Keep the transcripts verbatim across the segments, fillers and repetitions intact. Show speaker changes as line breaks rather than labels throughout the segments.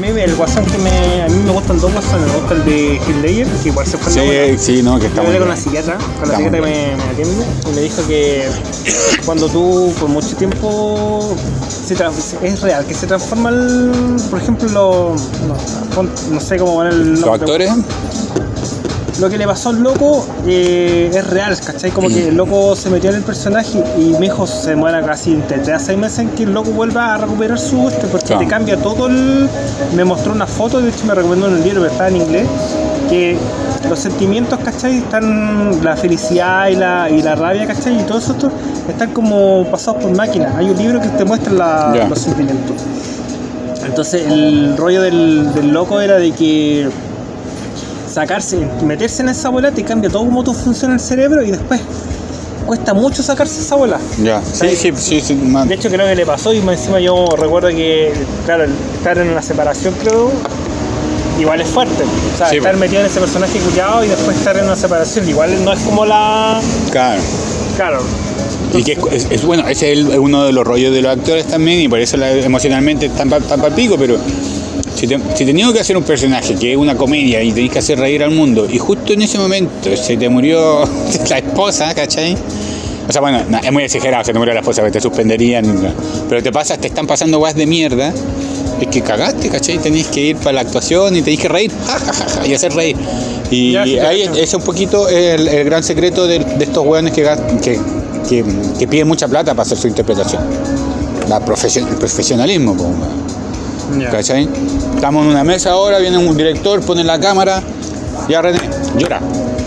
mí el Guasón que me... A mí me gustan dos Guasones. Me gusta el de Heath Ledger, que igual se fue
Sí,
buena.
sí, no, que está
Yo
muy
hablé con
bien.
la psiquiatra, con la
Está
psiquiatra que
muy
me, me atiende, y me dijo que cuando tú por mucho tiempo se tra- es real, que se transforma el, por ejemplo, lo, no, no sé cómo van el
¿Los actores?
Lo que le pasó al loco eh, es real, ¿cachai? Como que el loco se metió en el personaje y mi hijo se demora casi entre tres a seis meses en que el loco vuelva a recuperar su este, porque
Claro.
te cambia todo el... Me mostró una foto, de hecho me recomendó en el libro, pero está en inglés, que los sentimientos, ¿cachai? Están la felicidad y la, y la rabia, ¿cachai? Y todo eso esto están como pasados por máquina. Hay un libro que te muestra la-
Ya.
los sentimientos. Entonces el rollo del, del loco era de que sacarse, meterse en esa bola te cambia todo cómo tú funciona el cerebro y después cuesta mucho sacarse esa bola.
Ya, sí, sí, sí, sí, man.
De hecho creo que le pasó y más encima yo recuerdo que, claro, el estar en una separación creo, igual es fuerte. O sea,
Sí,
estar
pues.
metido en ese personaje culiado y después estar en una separación, igual no es como la...
Claro.
Claro.
Y que es, es- es- bueno, ese es el- uno de los rollos de los actores también, y por eso la- emocionalmente están para pa, pa pico, pero si, te, si tenías que hacer un personaje que es una comedia y tenés que hacer reír al mundo, y justo en ese momento se te murió la esposa, ¿cachai? O sea, bueno, no, es muy exagerado, se te murió la esposa, que te suspenderían, no. Pero te pasas, te están pasando guas de mierda, es que cagaste, ¿cachai? Tenés que ir para la actuación y tenés que reír, ja, ja, ja, ja, y hacer reír. Y
Ya, sí,
ahí
cacho.
ese es un poquito el, el gran secreto de, de estos hueones que, gas- que, que, que piden mucha plata para hacer su interpretación. La profesion, el profesionalismo, po,
Ya.
¿cachai? Estamos en una mesa ahora, viene un director, pone la cámara, ya René, llora.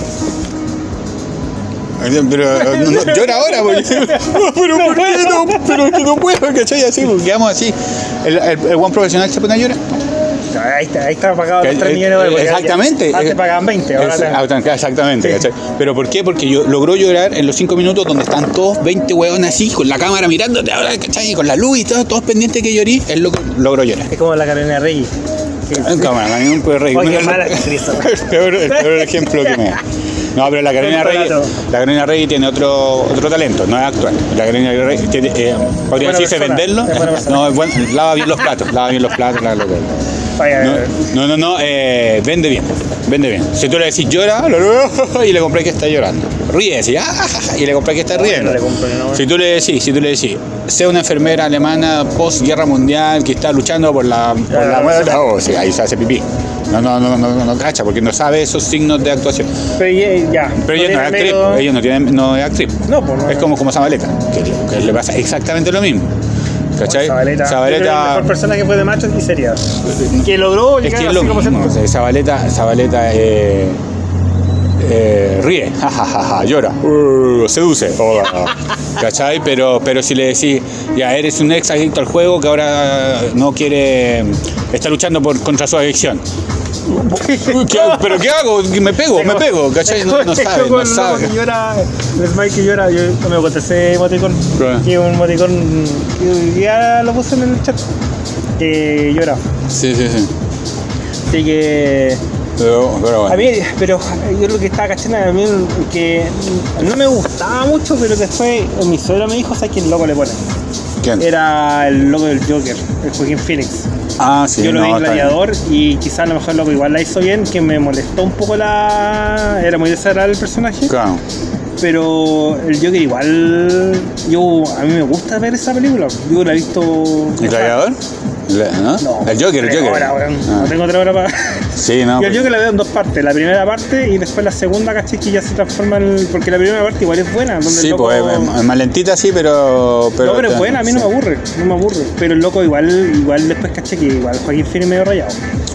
Pero no, no, llora ahora, porque, pero ¿por qué no? Pero es que no puedo, ¿cachai? Así, porque quedamos así. El, el, el buen profesional se pone a llorar.
Ahí está, ahí está pagado los
Eh,
tres
eh,
millones de dólares.
exactamente.
Antes pagaban veinte, ahora
Es-
te-
ah, exactamente,
Sí.
¿cachai? Pero ¿por qué? Porque yo logró llorar en los cinco minutos donde están todos veinte hueones así, con la cámara mirándote, ahora, ¿cachai? Con la luz y todo, todos pendientes que llorí, él lo- logró llorar.
Es como la Carolina Reyes.
En cámara, no me puede reír.
Oye,
Mira,
mala
el,
actriz.
el peor, el peor ejemplo que me da. No, pero la Carolina Reyes, la Carolina Reyes tiene otro, otro talento, no es actual. La Carolina Reyes tiene, eh, podría
Buena
decirse
persona,
venderlo.
es buena persona.
No, es bueno, lava bien los platos, lava bien los platos, lava los platos.
Vaya,
No, no, no, no, eh, vende bien, vende bien. Si tú le decís llora, y le compré que está llorando. Ríe, decís, ah, ja, ja, y le compré que está riendo.
no le compro, no.
Si tú le decís, si tú le decís, sea una enfermera alemana post guerra mundial que está luchando por la, por la
Claro,
muerte, oh, sí, ahí se hace pipí. No, no, no, no, no, no cacha, porque no sabe esos signos de actuación.
Pero ya, ya.
Pero ella no es actriz,
medio-
ella no, tiene, no es actriz.
No, pues no.
Es como, como Zabaleta, que, que le pasa exactamente lo mismo. ¿Cachai?
Zabaleta.
Zabaleta-
La mejor persona que fue de machos y sería. Que logró
Es
llegar
que es
así
lo
como
mismo, o sea, Zabaleta, Zabaleta eh, eh, ríe, ja, ja, ja, ja, llora, uh, seduce, oh, ¿cachai? Pero, pero si le decís, ya eres un ex adicto al juego que ahora no quiere, está luchando por, contra su adicción. ¿Qué hago? ¿Pero qué hago? Me pego, me pego, ¿cachai? No, no sabe, no sabe.
Que llora, el Smile que llora, yo no me conté ese emoticón.
Claro.
Que un emoticón que ya lo puse en el chat. Que llora.
Sí, sí, sí.
Así que.
Pero, pero
A
bueno.
mí, pero yo lo que estaba cachando a mí que no me gustaba mucho, pero después mi suegro me dijo, ¿sabes quién loco le pone?
¿Quién?
Era el loco del Joker, el Joaquín Phoenix.
Ah, sí,
Yo lo
no,
vi en
está bien.
Gladiador y quizás a lo mejor loco igual la hizo bien, que me molestó un poco la... Era muy desagradable el personaje,
Claro.
pero el Joker igual... Yo, a mí me gusta ver esa película, yo la he visto...
¿El gladiador? La- ¿No?
No,
el Joker, el
tres
Joker.
horas, weón.
Ah.
No tengo otra hora para...
Sí, no.
Yo el
pues-
Joker la veo en dos partes, la primera parte y después la segunda, caché, que ya se transforma en... Porque la primera parte igual es buena, donde
Sí,
el loco...
pues es, es más lentita, sí, pero. pero
no, pero es buena, a mí no
sí.
me aburre, no me aburre. Pero el loco igual, igual después caché que igual Joaquín Phoenix medio rayado.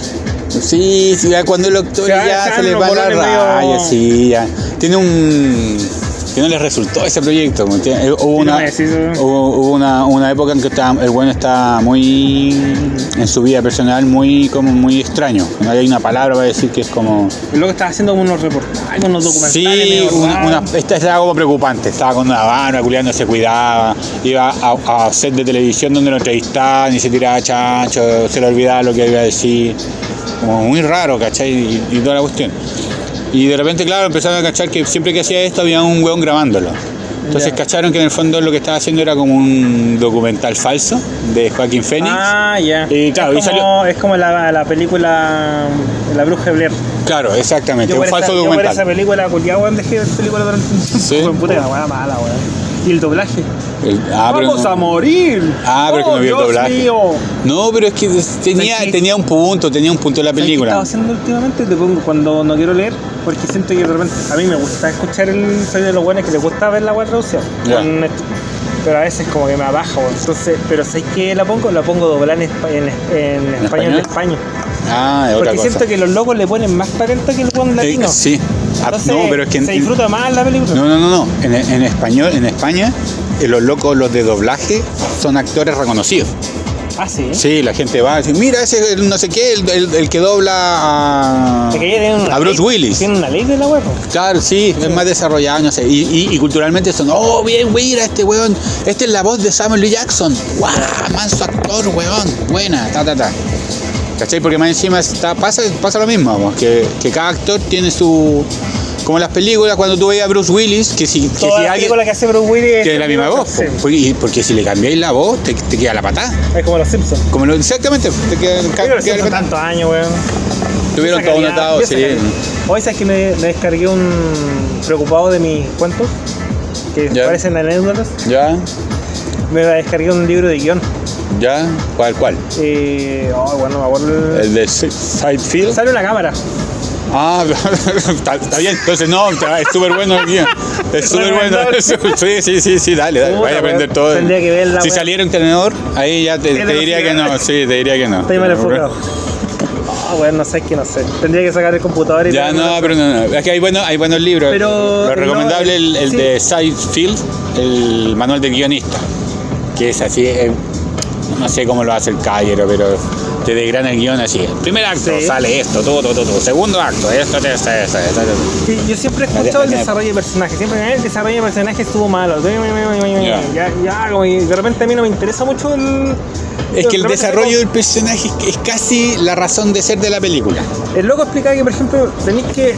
Sí, sí, ya cuando el actor
Se va-
ya
se
se
van
le
los
va la
bolones medio-
raya, sí, ya. Tiene un. que no les resultó ese proyecto. ¿Me entiendes? Hubo,
Sí, no
una,
me decís eso.
hubo, hubo una, una época en que estaba, el bueno está muy. en su vida personal, muy como muy extraño. No hay una palabra para decir que es como.
El loco estaba haciendo como unos reportajes, unos documentales.
Sí,
medio
una,
raros.
una, esta estaba como preocupante. Estaba con una barba, culiando, se cuidaba. Iba a, a set de televisión donde lo entrevistaban y se tiraba chancho, se le olvidaba lo que iba a decir. Como muy raro, ¿cachai? Y, y toda la cuestión. Y de repente, claro, empezaron a cachar que siempre que hacía esto había un weón grabándolo. Entonces
Ya.
cacharon que en el fondo lo que estaba haciendo era como un documental falso de Joaquín Phoenix.
Ah, ya.
Y claro, y
es, como,
salió-
es como la, la película La Bruja de Blair.
Claro, exactamente,
Yo
un
por,
falso
esa, yo por
documental.
esa película, culiado, weón, dejé de ver película durante un tiempo.
Sí.
Weón, puta, la weá mala, weón. Y el doblaje.
El- ah, pero
¡Vamos
no-
a morir!
Ah, pero que
¡Oh,
no vi el
Dios
doblaje.
mío!
No, pero es que tenía,
¿Sabes qué?
tenía un punto, tenía un punto la
¿Sabes qué
película.
estaba haciendo últimamente? Te pongo cuando no quiero leer, porque siento que de repente a mí me gusta escuchar el soy de los buenos que les gusta ver la web traducción.
Ya.
Con esto. Pero a veces como que me abajo, weón. Entonces, pero ¿sabes qué la pongo? La pongo doblada en, espa- en, en,
¿En
español de
español?
España.
Ah, es otra
Porque
cosa.
siento que los locos le ponen más talento que el buen latino.
Eh, sí. Ah,
Entonces,
no, pero es que en-
se disfruta más la película.
No, no, no, no. En, en español, en España, eh, los locos, los de doblaje, son actores reconocidos.
Ah, sí.
Sí, la gente va a decir, mira, ese el no sé qué, el, el- el que dobla a,
Porque ella tiene una
a Bruce
ley-
Willis.
Tiene una ley de la web.
Claro, sí, es más desarrollado, no sé. Y, y, y culturalmente son, oh, bien, mira, este weón, esta es la voz de Samuel L. Jackson. ¡Guau! Manso actor, weón. Buena, ta, ta, ta. ¿Cachai? Porque más encima está, pasa, pasa lo mismo, vamos, que, que cada actor tiene su... Como en las películas, cuando tú veías a Bruce Willis, que si, que
Toda
si
la
alguien...
película que hace Bruce Willis
Que es la misma voz,
Sí.
po. porque, y- porque si le cambiáis la voz, te, te queda la patada.
Es como los Simpsons.
Como lo, exactamente, te queda,
Yo
ca-
creo que
queda la
son
patada.
tantos años, weón.
Tuvieron
Esa
todo
calidad,
notado,
yo
sí.
esa calidad. Hoy sabes que me, me descargué un preocupado de mis cuentos que
Ya.
parecen anécdotas.
¿Ya?
Me descargué un libro de guión.
¿Ya? ¿Cuál, cuál?
Eh, oh, bueno, me acuerdo.
¿El de Sidefield?
Sale una cámara.
Ah, está, está bien, entonces no, está- es súper bueno el guión. Es súper bueno. Sí, sí, sí, sí, dale, dale,
Puta,
vaya a aprender
weón,
todo.
tendría que verla,
Si
weón.
saliera un tenedor, ahí ya te,
Es
te diría que
demasiado.
no, sí, te diría que no.
Estoy mal enfocado. Ah, bueno, no sé qué, no sé. Tendría que sacar el computador y
Ya
verla.
no, pero no, no. Es que hay buenos, hay buenos libros.
Pero
Lo recomendable
no,
el, el
sí.
de Sidefield, el manual del guionista, que es así, eh, no sé cómo lo hace el caballero, pero te desgrana el guión así. Primer acto,
Sí.
sale esto, todo, todo, todo. Segundo acto, esto, esto, esto, esto, esto.
Sí, yo siempre he escuchado el desarrollo de personajes. Siempre "Eh, el desarrollo de personajes estuvo malo.
Ya.
Ya, ya, como y de repente a mí no me interesa mucho el.
Es que el
de repente
desarrollo
tengo-
del personaje es casi la razón de ser de la película.
El loco explicaba que, por ejemplo, tenéis que.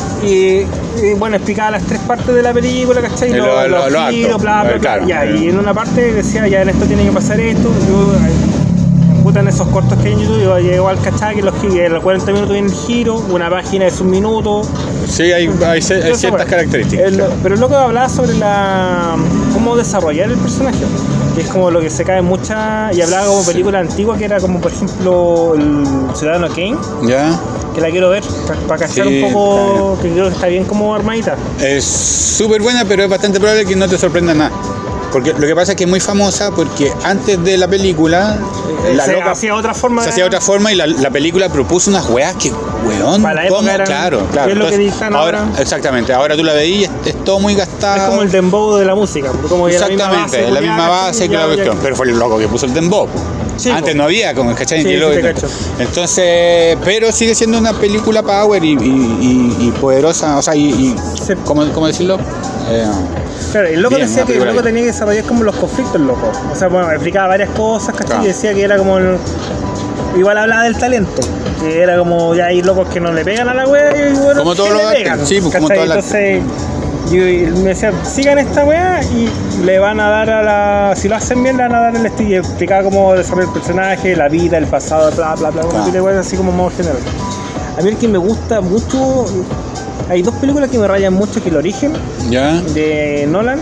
eh, eh, bueno, explicaba las tres partes de la película, ¿cachai?
Lo-
Los-
lo-
los
lo
giros,
actos,
bla, bla,
eh,
bla.
claro.
Ya, y en una parte decía, ya en esto tiene que pasar esto. Yo, eh, puta, en esos cortos que hay en YouTube, yo llego al cachai que los, gi- en los cuarenta minutos viene el giro, una página es un minuto.
Sí, hay, hay, hay
Entonces,
ciertas
bueno,
características.
el- pero el loco hablaba sobre la cómo desarrollar el personaje, que es como lo que se cae en muchas, y hablaba como película antigua que era como por ejemplo el Ciudadano Kane,
¿Ya?
que la quiero ver para cachar
Sí,
un poco, que creo que está bien como armadita.
Es súper buena, pero es bastante probable que no te sorprenda nada. Porque lo que pasa es que es muy famosa porque antes de la película, la
se
loca
hacía otra forma
se
de-
hacía de otra forma y la, la película propuso unas weas que, weón,
Para la época
¿cómo?
eran-
Claro, claro.
¿qué es lo que
Entonces,
dictan
ahora?
ahora?
Exactamente, ahora tú la veís y es, es todo muy gastado.
Es como el dembow de la música, como que
Exactamente,
la misma base,
la misma
culiada,
base que
ya-
la
ya-
cuestión. Pero fue el loco que puso el dembow.
Sí,
Antes
po.
no había, como ¿cachai?
Sí,
Y
sí,
luego-
te cacho.
Entonces, pero sigue siendo una película power y, y, y- y poderosa, o sea, y, y
Sí.
¿cómo, cómo decirlo? Eh,
Claro, el loco
Bien,
decía
una
que el
película
loco
bien.
tenía que desarrollar como los conflictos, loco. O sea, bueno, explicaba varias cosas, ¿cachai?
Claro.
Y decía que era como el... Igual hablaba del talento, que era como ya hay locos que no le pegan a la wea y bueno,
Como todos
que
los
le
actores,
pegan,
sí, pues, como
¿cachai?
todas las-
Entonces, yo, y me decía, sigan esta wea y le van a dar a la... Si lo hacen bien, le van a dar el estilo. Y explicaba cómo desarrollar el personaje, la vida, el pasado, bla, bla, bla,
Claro.
una pila de weas así como modo general. A mí el que me gusta mucho... Hay dos películas que me rayan mucho, que El Origen,
¿Ya?
de Nolan.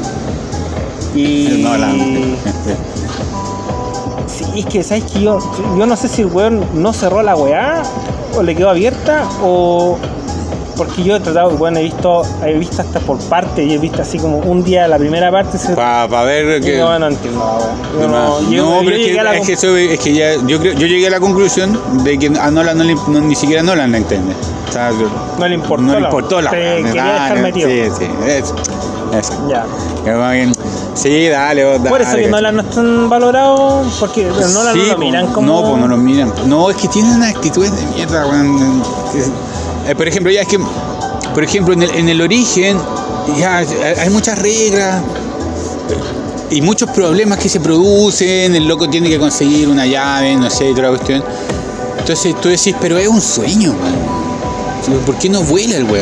Y.
No, la...
Sí, es que, ¿sabes que yo, yo no sé si el weón no cerró la weá o le quedó abierta o. Porque yo he tratado, bueno, he visto, he visto hasta por parte y he visto así como un día la primera parte. Se...
Para pa ver
y
que...
no, no entiendo la weá. Yo
No,
no, yo,
no,
yo
pero es
llegué
que,
a la
es que eso- es que ya, yo, creo, yo llegué a la conclusión de que a Nolan no, le, no ni siquiera Nolan la entiende. O sea,
no le importó.
no le
la-
importó la
te
weá,
quería
nada,
dejar
no,
metido.
Sí, sí, eso. eso.
Ya.
Que va bien. Sí, dale, vos, dale.
Por eso que Nolan no es tan valorado, porque Nolan
Sí,
no lo
po,
miran como.
No, pues no lo miran. No, es que tienen una actitud de mierda, weón. Eh, por ejemplo, ya es que, por ejemplo, en el, en el origen, ya hay muchas reglas y muchos problemas que se producen. El loco tiene que conseguir una llave, no sé, otra cuestión. Entonces tú decís, pero es un sueño, man. ¿Por qué no vuela el weón?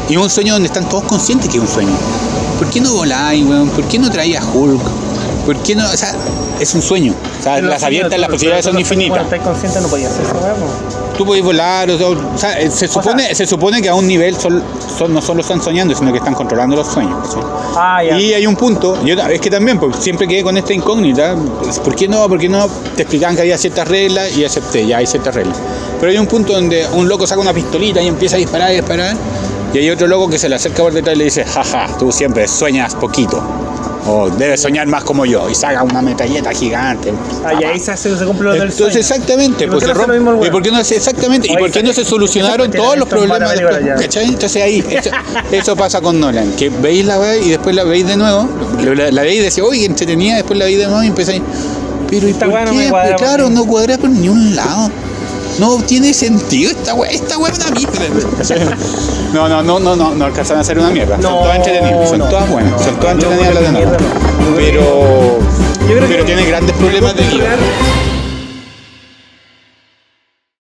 Y es un sueño donde están todos conscientes que es un sueño. ¿Por qué no voláis, weón? ¿Por qué no traías Hulk? ¿Por qué no? O sea, es un sueño. O sea, las abiertas, las posibilidades son infinitas.
Cuando estás consciente no podías hacer esa weá,
tú podés volar, o, o sea, se supone, o sea, se supone que a un nivel son, son, no solo están soñando, sino que están controlando los sueños. ¿Sí?
Ah, ya.
Y hay un punto, yo, es que también, pues, siempre quedé con esta incógnita, ¿por qué no? ¿Por qué no? Te explicaban que había ciertas reglas y acepté, ya hay ciertas reglas. Pero hay un punto donde un loco saca una pistolita y empieza a disparar y disparar, y hay otro loco que se le acerca por detrás y le dice, jaja, tú siempre sueñas poquito. O debes soñar más como yo. Y saca una metralleta gigante.
Ah, y ahí se, hace, se cumple lo del sueño.
Entonces, exactamente.
¿Y por qué no
se
hace lo mismo el
¿Y por qué no se, exactamente? ¿Y por qué no se solucionaron todos los problemas después? ¿Cachai? Entonces ahí, eso, eso pasa con Nolan. Que veis la vez y después la veis de nuevo. La, la veis y decís, uy, entretenida. Después la veis de nuevo y empezáis. Pero ¿y por qué? Porque, claro, no cuadra por ni un lado. No tiene sentido esta weá, esta weá es una mierda. No, no, no, no, no, no alcanzan a hacer una mierda.
No,
son todas entretenidas, son
no,
todas buenas,
no,
son todas
no,
entretenidas las de Nolan.
no,
Pero,
yo creo
pero
que
tiene grandes problemas de guión.